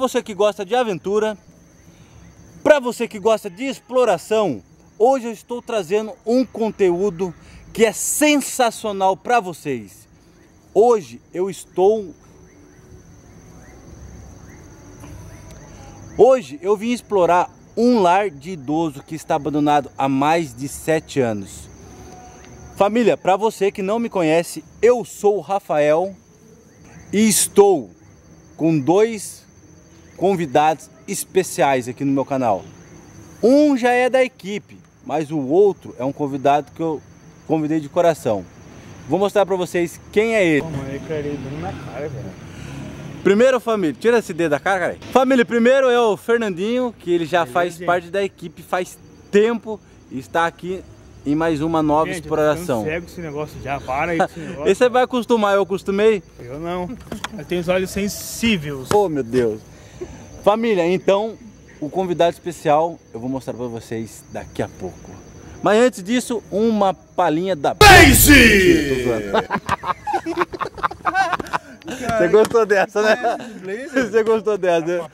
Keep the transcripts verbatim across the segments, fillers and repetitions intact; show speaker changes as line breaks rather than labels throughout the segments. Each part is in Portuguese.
você que gosta de aventura, para você que gosta de exploração, hoje eu estou trazendo um conteúdo que é sensacional para vocês. Hoje eu estou... Hoje eu vim explorar um lar de idoso que está abandonado há mais de sete anos. Família, para você que não me conhece, eu sou o Rafael e estou com dois convidados especiais aqui no meu canal. Um já é da equipe, mas o outro é um convidado que eu convidei de coração. Vou mostrar para vocês quem é ele.
Pô, mano, ele caiu bem na cara, velho.
Primeiro, família, tira esse dedo da cara, cara. Família, primeiro é o Fernandinho, que ele já Beleza, faz gente. parte da equipe faz tempo e está aqui em mais uma nova gente, exploração.
Eu tô cego esse negócio já, para aí com esse negócio.
Esse você vai acostumar, eu acostumei?
Eu não, eu tenho os olhos sensíveis.
Oh, meu Deus. Família, então, o convidado especial eu vou mostrar para vocês daqui a pouco. Mas antes disso, uma palhinha da Blaze! Você gostou dessa, né? Você gostou dessa, né?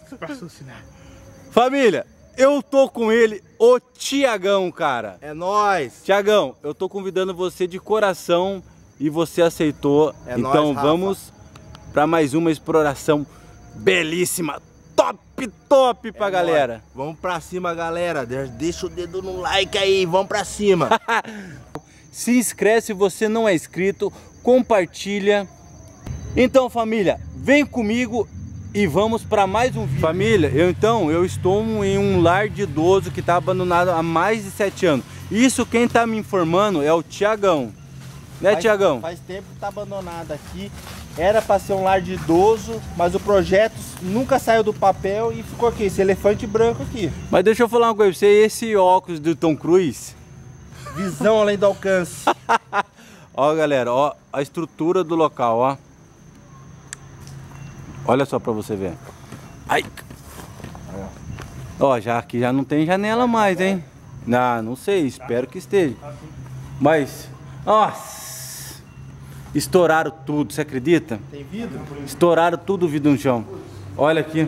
Família, eu tô com ele, o Tiagão, cara.
É nóis.
Tiagão, eu tô convidando você de coração e você aceitou.
É
então
nóis,
vamos para mais uma exploração belíssima, top, top pra é galera.
Nóis. Vamos pra cima, galera. Deixa o dedo no like aí, vamos pra cima.
Se inscreve se você não é inscrito, compartilha. Então, família, vem comigo e vamos para mais um vídeo. Família, eu então, eu estou em um lar de idoso que está abandonado há mais de sete anos. Isso quem está me informando é o Tiagão. Né,
faz,
Tiagão?
Faz tempo que está abandonado aqui. Era para ser um lar de idoso, mas o projeto nunca saiu do papel e ficou aqui, esse elefante branco aqui.
Mas deixa eu falar uma coisa pra você, esse óculos do Tom Cruise?
Visão além do alcance.
Ó, galera, ó a estrutura do local, ó. Olha só pra você ver. Ai. Ó, já aqui já não tem janela mais, hein? Não, não sei, espero que esteja. Mas, nossa, estouraram tudo, você acredita?
Tem vidro?
Estouraram tudo o vidro no chão. Olha aqui.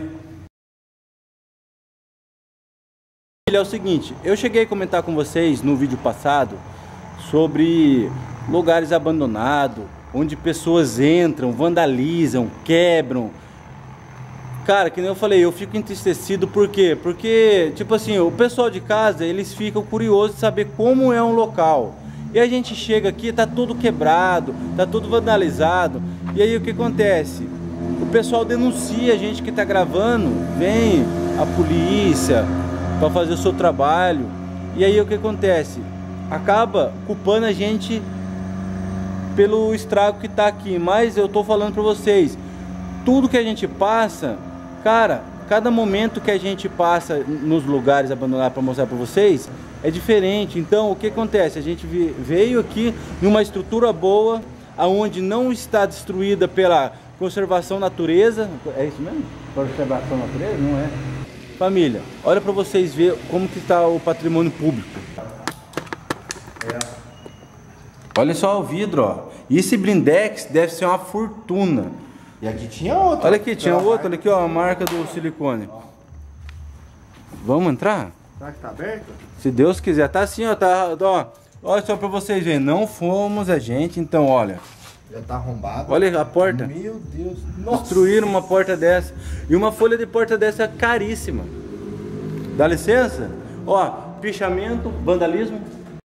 É o seguinte, eu cheguei a comentar com vocês no vídeo passado sobre lugares abandonados, onde pessoas entram, vandalizam, quebram. Cara, que nem eu falei, eu fico entristecido, por quê? Porque, tipo assim, o pessoal de casa, eles ficam curiosos de saber como é um local. E a gente chega aqui, tá tudo quebrado, tá tudo vandalizado. E aí o que acontece? O pessoal denuncia a gente que tá gravando, vem a polícia para fazer o seu trabalho. E aí o que acontece? Acaba culpando a gente pelo estrago que tá aqui. Mas eu tô falando para vocês, tudo que a gente passa, cara, cada momento que a gente passa nos lugares abandonados para mostrar para vocês é diferente. Então o que acontece? A gente veio aqui em uma estrutura boa, aonde não está destruída pela conservação natureza. É isso mesmo? Conservação natureza? Não é. Família, olha para vocês verem como que está o patrimônio público. É. Olha só o vidro, ó. E esse blindex deve ser uma fortuna.
E aqui tinha outro.
Olha aqui, tinha outro, olha aqui, ó, a marca do silicone. Vamos entrar?
Será que tá aberto?
Se Deus quiser, tá assim, ó, tá, ó. Olha só pra vocês verem, não fomos a gente, então, olha.
Já tá arrombado.
Olha a porta.
Meu Deus. Nossa.
Destruíram uma porta dessa. E uma folha de porta dessa é caríssima. Dá licença? Ó, pichamento, vandalismo.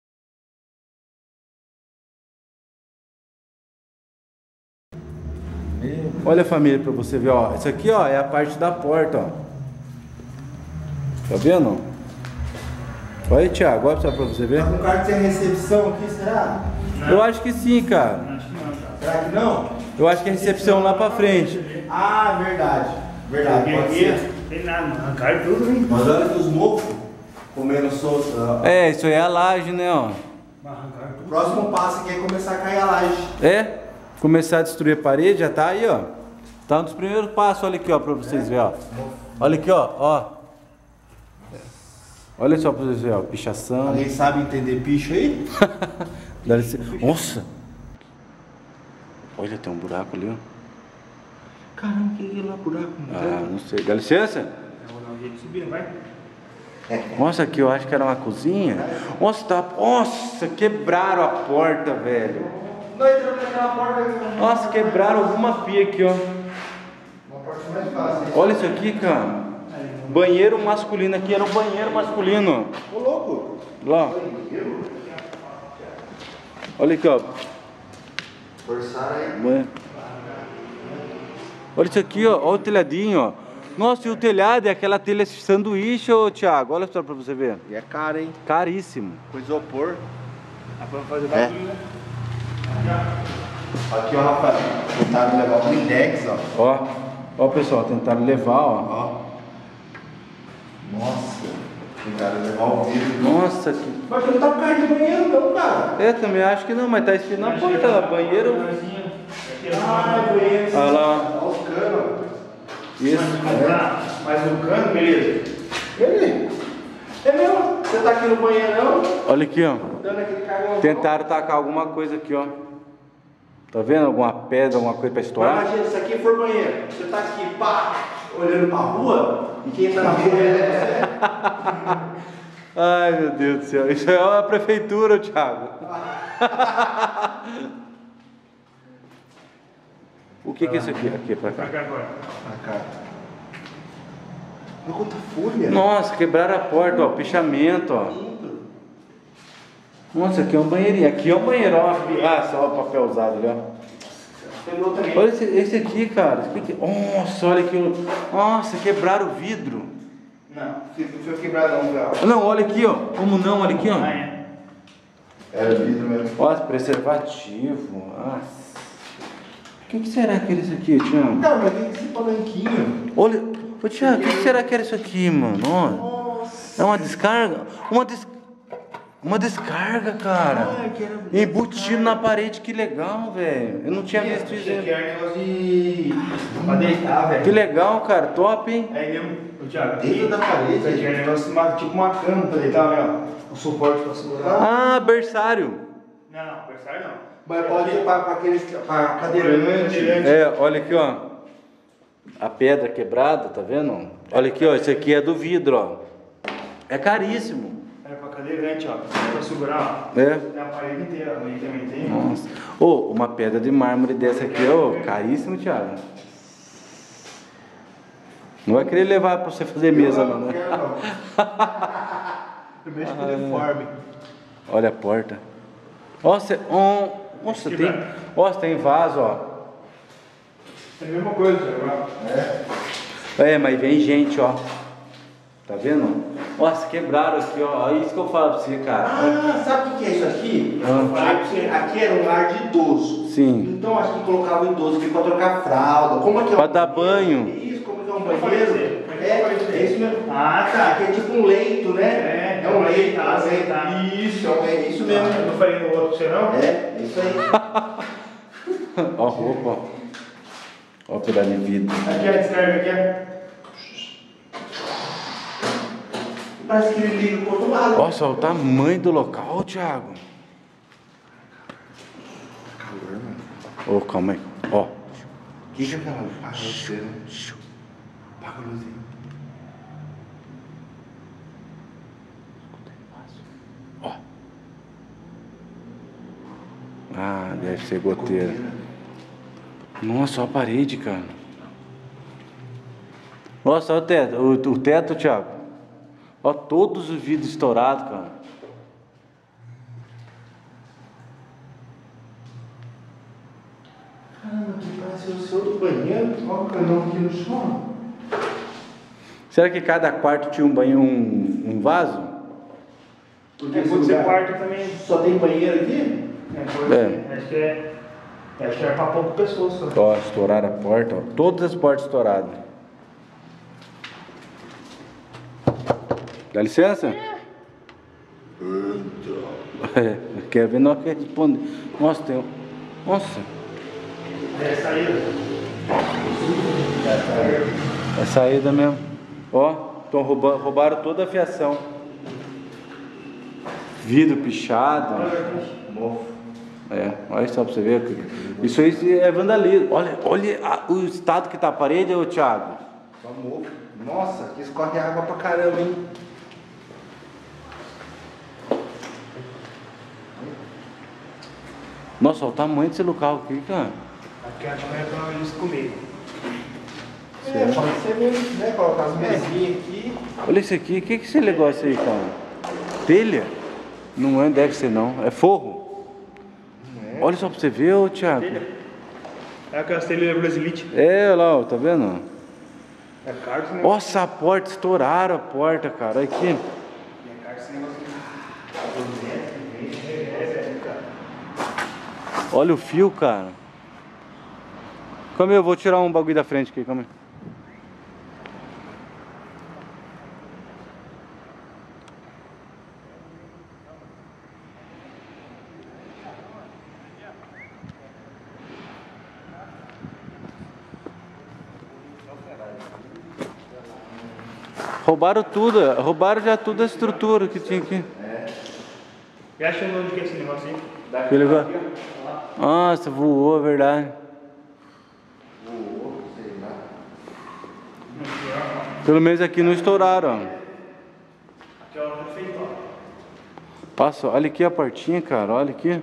Olha, família, pra você ver, ó. Isso aqui, ó, é a parte da porta, ó. Tá vendo? Olha aí, Thiago, olha só pra você ver.
Tá com cara de ter recepção aqui, será?
Não. Eu acho que sim, cara.
Acho que não, cara.
Será que não?
Eu acho que é recepção lá pra frente.
Ah, verdade. Verdade, pode ser.
Tem nada, arrancaram tudo, hein?
Mas olha que os mofos comendo solto.
É, isso aí é a laje, né, ó.
Arrancaram tudo.
O próximo passo aqui é começar a cair a laje.
É, começar a destruir a parede, já tá aí, ó. Tá um dos primeiros passos, olha aqui, ó, pra vocês verem, ó. Olha aqui, ó, ó. Olha só pra vocês verem, ó, pichação.
Alguém sabe entender picho aí?
Dá licença. Nossa! Olha, tem um buraco ali, ó.
Caramba, que lá buraco.
Ah, não sei. Dá licença?
Eu vou dar um jeito de subir, não vai?
Nossa, aqui eu acho que era uma cozinha. Nossa, tá... Nossa, quebraram a porta, velho.
Não entrou naquela porta.
Nossa, quebraram alguma pia aqui, ó.
Uma porta mais fácil.
Olha isso aqui, cara. Banheiro masculino aqui, era um banheiro masculino.
Ô, louco.
Lá. Olha aqui, ó.
Forçaram aí.
Banheiro. Olha isso aqui, ó. Olha o telhadinho, ó. Nossa, e o telhado é aquela telha de sanduíche, ô Thiago. Olha só pra você ver.
E é caro, hein?
Caríssimo.
Com isopor.
Dá pra fazer
É.
bagulho, né?
Aqui, ó, Rafael. Tentaram levar o blindex, ó.
Ó. Ó, pessoal, tentaram levar, ó.
Ó. Nossa. Tentaram levar o vidro.
Nossa, que...
Mas não tá por causa de banheiro, não, cara.
Eu também acho que não, mas tá escrito na porta lá, banheiro.
Ah, é banheiro.
Olha lá.
Olha os canos, ó.
Isso.
Comprar mais um cano, beleza.
Ele. É mesmo. Você tá aqui no banheirão,
Olha aqui, ó.
dando aquele cagão.
Tentaram tacar alguma coisa aqui, ó. Tá vendo? Alguma pedra, alguma coisa pra
Mas
estourar?
imagina, se aqui for banheiro, você tá aqui, pá, olhando pra rua, e quem tá na rua é você.
Ai, meu Deus do céu. Isso é a prefeitura, Thiago. O que que é isso aqui? Aqui, pra cá.
Pra cá agora.
Ah, cara. Olha quanta fúria.
Nossa, quebraram a porta, ó. Pichamento, ó. Nossa, aqui é um banheirinho. Aqui é um banheiro, ó. Ah, só o papel usado ali, ó.
Pegou também.
Olha esse, esse aqui, cara. Esse aqui. Nossa, olha aqui. Nossa, quebraram o vidro.
Não, não foi quebrado não, cara.
Não, olha aqui, ó. Como não? Olha aqui, ó.
Ah, é.
Era vidro mesmo.
Nossa, preservativo. Nossa. O que, que será que era isso aqui, Thiago?
Cara, mas tem esse palanquinho.
Olha. Ô, Thiago, o que, que será que era isso aqui, mano? Ó,
Nossa.
é uma descarga? Uma des... Uma descarga, cara.
Ah, que era-
Embutido na parede, que legal, velho. Eu não tinha visto isso.
Isso aqui é negócio de... pra deitar, velho.
Que legal, cara. Top, hein?
Aí mesmo, ô Thiago.
Dentro da parede.
Isso aqui é negócio de uma- tipo uma cama pra deitar, né? ó. O suporte pra segurar.
Ah, berçário.
Não, não, berçário não.
Mas pode ser pra, pra aqueles pra cadeirante.
Cadeirante.
É, olha aqui, ó. A pedra quebrada, tá vendo? Olha aqui, ó. Esse aqui é do vidro, ó. É caríssimo.
É pra cadeirante, ó. Pra segurar, ó.
É.
Tem a parede inteira, ali também tem.
Nossa. Ô, uma pedra de mármore dessa aqui, ó. Caríssimo, Thiago. Não vai querer levar pra você fazer mesa, não,
Não
né?
quero não. Eu mexo com uniforme.
Olha a porta. Ó, cê, ó, nossa, tem, ó, tem vaso, ó.
É a mesma coisa, Thiago.
É.
É, mas vem gente, ó. Tá vendo? Nossa, quebraram aqui, ó. É isso que eu falo pra você, cara.
Ah, sabe o que é isso aqui?
Ah.
Aqui, aqui era um lar de idoso.
Sim.
Então acho que colocava o idoso aqui pra trocar fralda. Como é que é
Pra
um
dar
banheiro?
banho.
Isso, como que é um
Como eu
banheiro?
falei pra você.
É, é isso mesmo.
Ah, tá.
Aqui é tipo um leito, né?
É,
é um
pra
leito.
deitar,
é um leito.
sentar.
Isso, é, um- é isso mesmo.
Eu não falei no outro pra você, não?
É, é isso aí.
Ó a roupa, ó. Ó o pedaço de vidro.
Aqui é a descarga, aqui é.
Parece que ele liga pro outro lado.
Nossa, olha o tamanho do local, Thiago.
Calor, mano.
Ô, calma aí. Ó.
O que que é aquela luz? Apaga a luzeira. Apaga a luzinha.
Ó. Ah, deve ser goteira. Nossa, olha a parede, cara. Nossa, olha o teto. O, o teto, Thiago. Ó, todos os vidros estourados, cara.
Caramba, que parece o seu do banheiro. Olha o canão aqui no chão.
Será que cada quarto tinha um banho, um, um vaso?
Porque
É,
esse
pode ser
lugar
quarto também.
só tem banheiro aqui?
É, pode
É.
ser. Acho que é. Acho que é pra pouco pessoas só.
Ó, estouraram a porta, ó. Todas as portas estouradas. Dá licença? É, quer ver? Não quer responder. Nossa, tem um... Nossa,
É saída.
é saída mesmo. Ó, estão roubando, roubaram toda a fiação. Vidro pichado.
Mofo.
É. Olha só pra você ver. Isso aí é vandalismo. Olha, olha a, o estado que tá a parede, ô Thiago.
Só mofo. Nossa, aqui escorre água pra caramba, hein?
Nossa, olha o tamanho desse local aqui, cara.
Aqui acho que é pra eles comerem.
É, pode ser mesmo, né? Colocar as mesinhas aqui.
Olha isso aqui, o que que é esse negócio aí, cara? Telha? Não é, deve ser não. É forro?
É.
Olha só pra você ver, ô Thiago.
É aquelas telhas brasilite.
É, olha lá, ó, tá vendo?
É caro esse negócio.
Nossa, a porta, estouraram a porta, cara. Olha aqui.
É caro esse negócio.
Olha o fio, cara. Calma aí, eu vou tirar um bagulho da frente aqui, calma aí. Roubaram tudo, roubaram já toda a estrutura que tinha aqui.
E acha o nome de que é esse negócio aí?
Que legal. Nossa, voou, é verdade.
Voou, sei lá.
Pelo menos aqui não estouraram. Ó.
Aqui é o refeitório.
Passa, olha aqui a portinha, cara, olha aqui.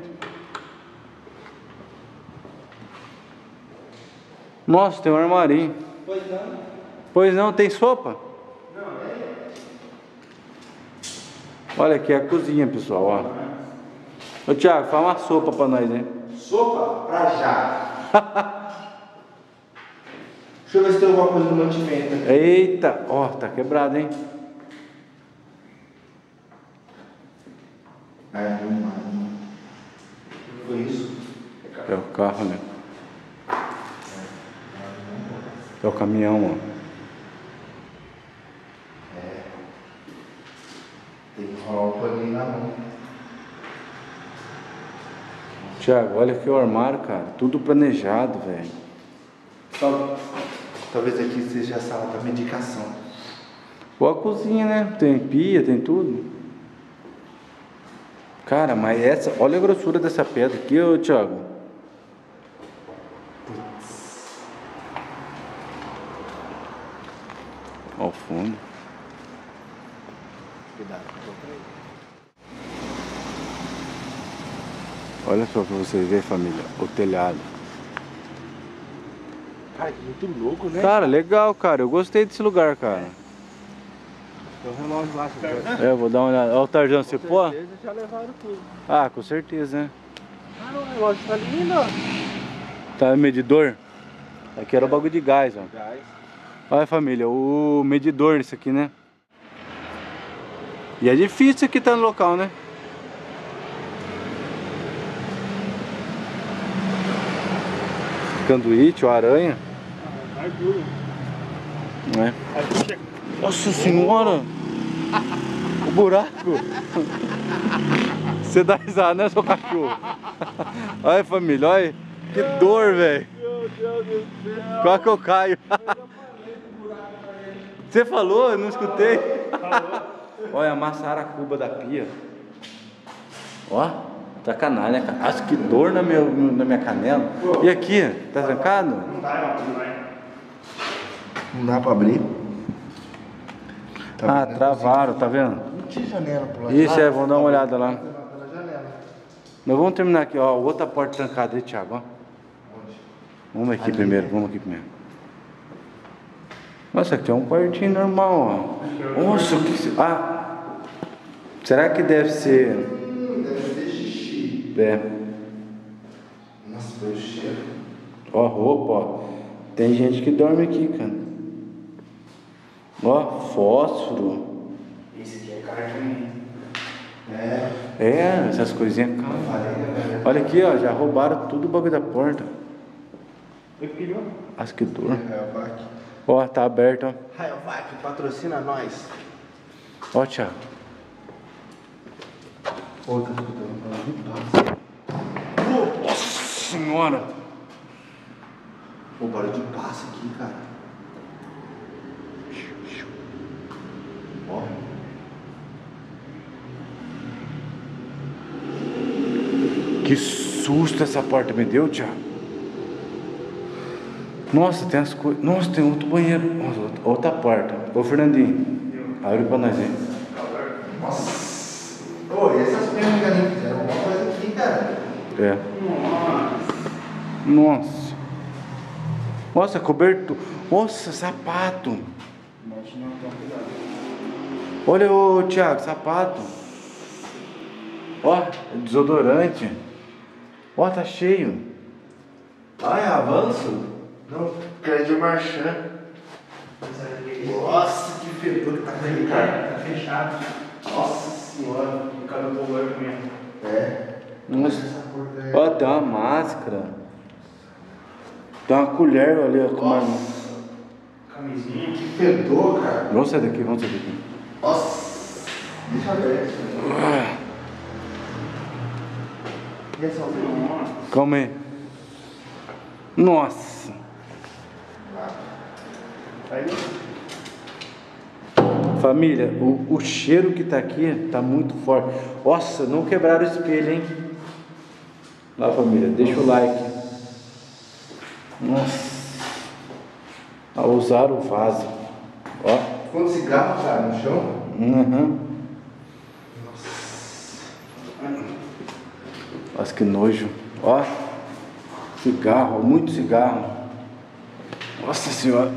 Nossa, tem um armarinho.
Pois não.
Pois não, tem sopa?
Não, é.
Olha aqui a cozinha, pessoal, ó. Ô Thiago, faz uma sopa pra nós, hein?
Sopa pra já. Deixa eu ver se tem alguma coisa no mantimento aqui.
Eita, ó, tá quebrado, hein?
Ai, não, não. Foi isso?
É o carro, né? É o caminhão, ó.
É. Tem que rolar o paninho na mão.
Thiago, olha aqui o armário, cara. Tudo planejado, velho.
Tal- Talvez aqui seja a sala da medicação.
Ou a cozinha, né? Tem pia, tem tudo. Cara, mas essa... Olha a grossura dessa pedra aqui, ô Thiago. Ó o fundo.
Cuidado,
Olha só pra vocês verem, família, o telhado.
cara, que muito louco, né?
Cara, legal, cara. Eu gostei desse lugar, cara.
Tem um relógio lá, você quer?
É, eu vou dar uma olhada. Olha o Tarzan, você
Com
pô?
certeza já levaram tudo.
Ah, com certeza, né?
Ah, não, o relógio tá lindo, ó.
Tá medidor? Aqui era o bagulho de gás, ó.
Gás.
Olha, família, o medidor nisso aqui, né? E é difícil isso aqui tá no local, né? Canduíte, ou aranha.
Vai duro.
É.
Aí tu chega.
Nossa senhora! O buraco! Você dá risada, né, seu cachorro? Olha, família, olha. Que dor, velho.
Meu Deus do céu.
Quase que eu caio. Você falou? Eu não escutei. Olha, amassaram a cuba da pia. Ó, tá canalha, cara. Nossa, que dor na minha, na minha canela. E aqui, tá trancado?
Não dá, não vai.
Não dá pra abrir. Tá
Ah,
vendo?
travaram, tá vendo?
Não tinha janela pro lado.
Isso, é, vamos dar uma olhada lá.
Pela janela.
Nós vamos terminar aqui, ó. Outra porta trancada aí, Thiago, ó.
Onde?
Vamos aqui
Ali,
primeiro,
né?
vamos aqui primeiro. Nossa, aqui é um quartinho normal, ó. Nossa, o que se... Ah! Será que deve ser...
Hum, deve ser xixi.
É.
Nossa, foi o cheiro.
Ó, roupa, ó. Tem gente que dorme aqui, cara. Ó, fósforo.
Esse aqui é carne.
É.
É, essas coisinhas, cara.
Falei, né?
Olha aqui, ó, já roubaram tudo o bagulho da porta.
Oi, filho.
Nossa, que dor.
Rayovac.
Ó, tá aberto, ó.
Rayovac, patrocina nós.
Ó, Thiago.
Ô, tá escutando barulho de passo.
Nossa senhora.
O barulho de passo aqui, cara. Ó.
Que susto essa porta me deu, Thiago. Nossa, tem as coisas. Nossa, tem outro banheiro. Nossa, outra porta. Ô, Fernandinho, abre pra nós aí.
Nossa. Ô, e essas pernas que ali fizeram alguma coisa aqui, cara?
É. Nossa. Nossa, coberto. Nossa, sapato. Olha, ô, Thiago, sapato. Ó, desodorante. Ó, tá cheio.
Ah, é avanço? Não, crédito marchand. Nossa, que fedor que tá aí, cara.
Tá fechado.
Nossa senhora.
O cara do banheiro mesmo.
É.
Nossa. Ó, tem uma máscara. Tem uma colher ali, ó, com uma...
Camisinha.
Que fedor, cara.
Vamos sair daqui, vamos sair daqui.
Nossa. Deixa eu ver isso.
Ah,
E essa outra?
calma aí. Nossa.
Aí.
Família, o, o cheiro que tá aqui tá muito forte. Nossa, não quebraram o espelho, hein? Lá, família, deixa o like. Nossa. Ah, usaram o vaso. Ó.
Quanto cigarro, cara, no chão?
Uhum. Nossa, que nojo. Ó. Cigarro, muito cigarro. Nossa senhora.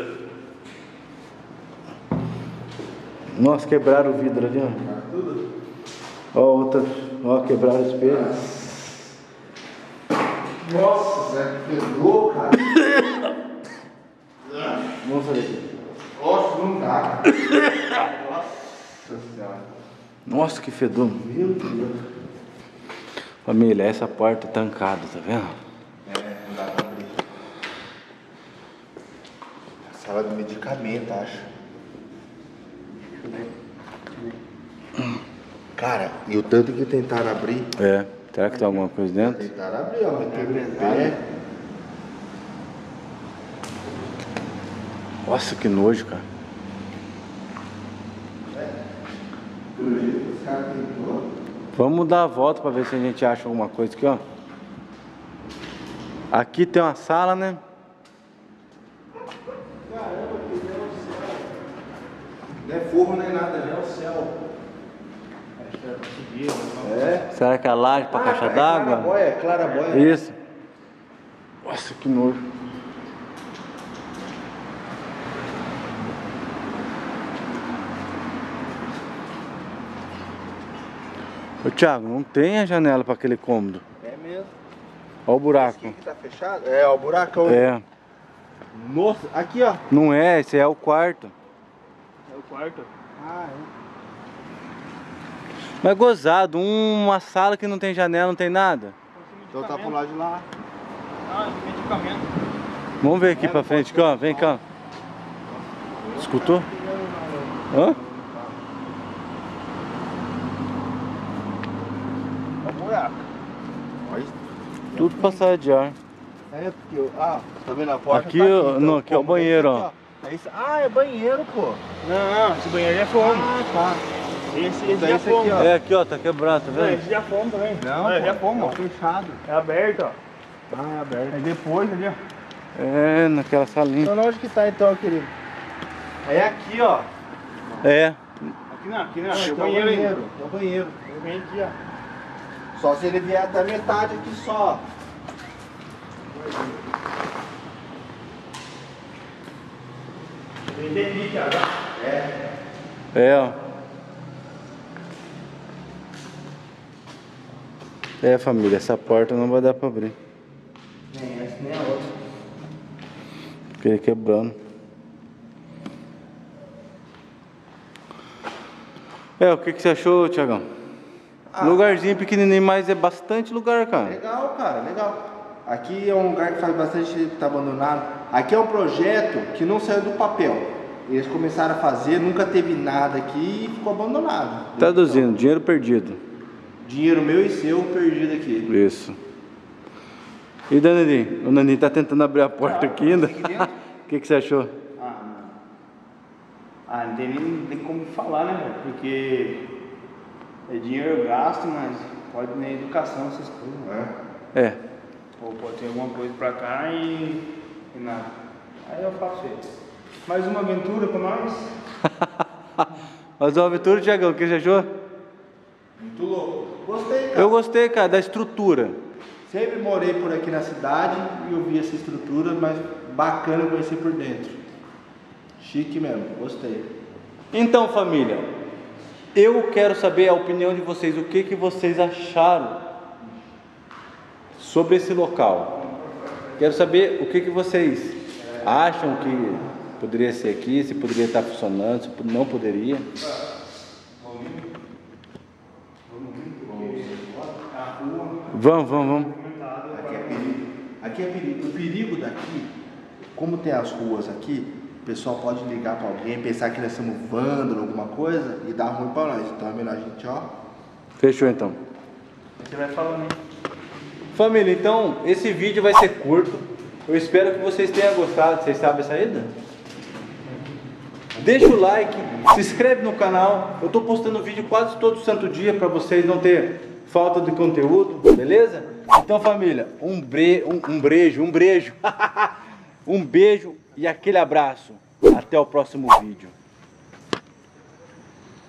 Nossa, quebraram o vidro ali, ó. Ó, outra. Ó, quebraram o espelho.
Nossa, Zé, que fedor, cara.
Vamos fazer aqui.
Nossa, não dá, cara. Nossa senhora.
Nossa, que fedor.
Meu Deus.
Família, essa porta é tancada, tá vendo?
É, não dá pra abrir. Sala de medicamento, acho. Cara, e o tanto que tentaram abrir?
É. Será que tem alguma coisa dentro?
Tentaram abrir, ó. Meteram o pé.
Nossa, que nojo, cara.
Pelo jeito que os caras tentou.
Vamos dar a volta pra ver se a gente acha alguma coisa aqui, ó. Aqui tem uma sala, né?
Caramba, que Deus do céu. Não é forro nem nada, né? É o céu.
Acho que era pra subir.
É.
Será que é a laje pra caixa d'água?
Clarabóia, clarabóia.
Isso. Nossa, que nojo. Ô, Thiago, não tem a janela para aquele cômodo.
É mesmo.
Olha o buraco.
Esse aqui que tá fechado? É, ó, o buracão.
É.
Nossa, aqui, ó.
Não é, esse é o quarto.
É o quarto.
Ah, é.
Mas gozado, uma sala que não tem janela, não tem nada.
Então tá pro lado de lá.
Ah, de medicamento.
Vamos ver aqui pra frente, cá, vem cá. Escutou? Hã?
É o buraco. Olha.
Tudo passado de ar.
É porque, eu- ah, tá vendo a porta?
Aqui,
tá
ó, não,
então,
aqui é o
como
banheiro,
esse aqui, ó. É isso- Ah, é banheiro, pô.
Não, não, esse banheiro já fomos.
Ah, tá.
Esse, esse
Então
já
esse aqui,
fomos.
ó.
É aqui, ó, tá quebrado, tá
Não,
vendo?
esse já fomos também.
Não,
Olha,
pô,
já fomos, ó.
tá fechado.
É aberto, ó.
Ah, é aberto.
Aí depois ali, ó.
É, naquela salinha.
Então onde que tá então, querido? É aqui, ó.
É.
Aqui não, aqui não.
Ah,
Aqui é o
então
banheiro ainda.
É o banheiro.
Vem aqui, ó.
Só se ele vier até metade aqui só.
Entendi, Thiago.
É.
É, ó. É, família, essa porta não vai dar pra abrir.
Nem essa, nem a outra.
Fiquei quebrando. É, o que, que você achou, Thiagão?
Ah.
Lugarzinho pequenininho, mas é bastante lugar, cara.
Legal, cara, legal. Aqui é um lugar que faz bastante tempo que tá abandonado. Aqui é um projeto que não saiu do papel. Eles começaram a fazer, nunca teve nada aqui e ficou abandonado.
Traduzindo, dinheiro perdido.
Dinheiro meu e seu perdido aqui.
Isso. E Danilo? O Nandinho tá tentando abrir a porta aqui ainda. O que, que você achou?
Ah, não. Ah, não tem nem tem como falar, né, velho? Porque é dinheiro gasto, mas pode na educação essas coisas.
É.
É.
Ou pode ter alguma coisa pra cá e, e nada. Aí eu faço isso. Mais uma aventura pra nós?
Mais uma aventura, Tiagão, o que você achou?
Muito louco. Gostei, cara.
Eu gostei, cara, da estrutura.
Sempre morei por aqui na cidade e eu vi essa estrutura, mas bacana conhecer por dentro. Chique mesmo, gostei.
Então, família, eu quero saber a opinião de vocês, o que, que vocês acharam sobre esse local. Quero saber o que, que vocês acham que poderia ser aqui, se poderia estar funcionando, se não poderia. Vamos, vamos, vamos.
Aqui é perigo. Aqui é perigo. O perigo daqui, como tem as ruas aqui, o pessoal pode ligar para alguém, pensar que nós somos vândalo, alguma coisa, e dar ruim para nós. Então é melhor a gente, ó.
Fechou então.
Você vai falando, hein?
Família, então esse vídeo vai ser curto. Eu espero que vocês tenham gostado. Vocês sabem a saída? Deixa o like, se inscreve no canal. Eu estou postando vídeo quase todo santo dia para vocês não ter falta de conteúdo, beleza? Então, família, um, bre... um, um beijo, um beijo, um beijo e aquele abraço. Até o próximo vídeo.